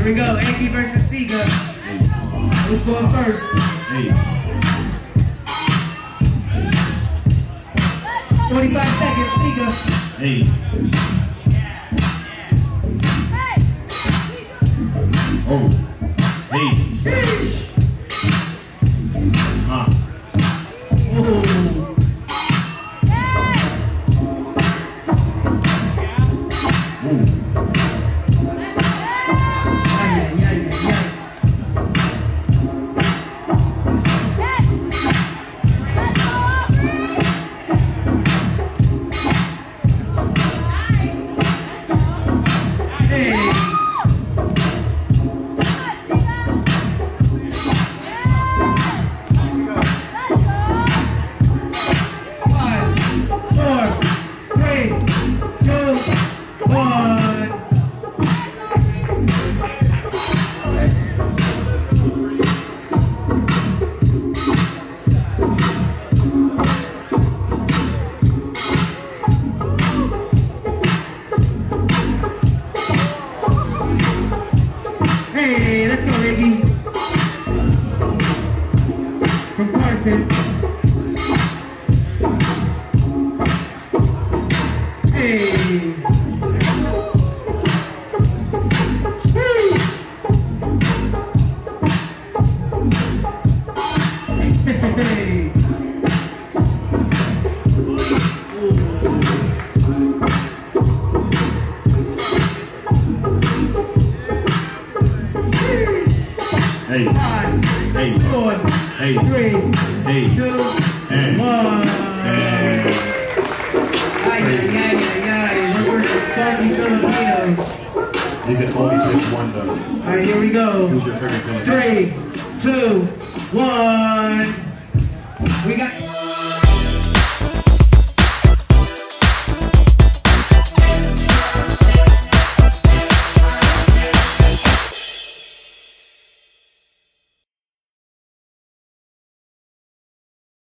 Here we go, Anki versus SIGA. Who's going first? 45 seconds, SIGA. Oh. Hey, let's go, Ricky. From Carson. Hey. Hey. 5, 4, 3, 2, 1. We're funky Filipinos. You can only pick one though. Alright, here we go. Who's your favorite Filipino? 3, 2, 1.